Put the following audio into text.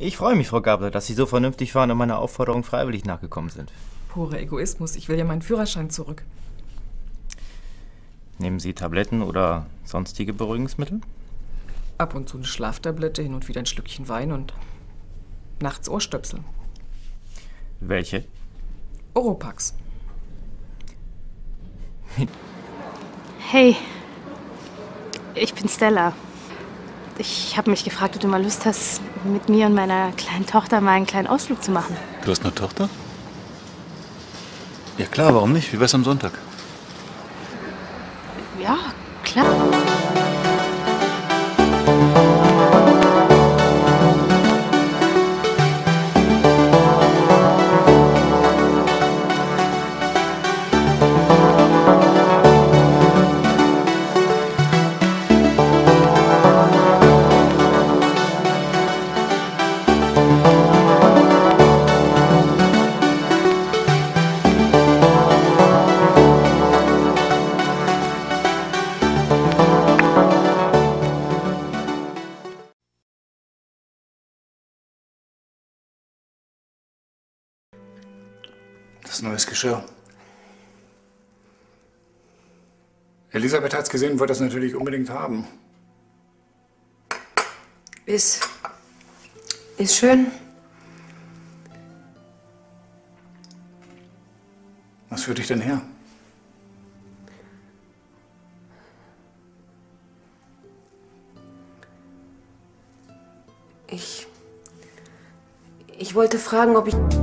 Ich freue mich, Frau Gabler, dass Sie so vernünftig waren und meiner Aufforderung freiwillig nachgekommen sind. Purer Egoismus. Ich will ja meinen Führerschein zurück. Nehmen Sie Tabletten oder sonstige Beruhigungsmittel? Ab und zu eine Schlaftablette, hin und wieder ein Schlückchen Wein und nachts Ohrstöpsel. Welche? Oropax. Hey, ich bin Stella. Ich habe mich gefragt, ob du mal Lust hast, mit mir und meiner kleinen Tochter mal einen kleinen Ausflug zu machen. Du hast eine Tochter? Ja klar, warum nicht? Wie wär's am Sonntag? Ja, klar. Das neues Geschirr. Elisabeth hat's gesehen und wollte das natürlich unbedingt haben. Ist schön. Was führt dich denn her? Ich wollte fragen, ob ich...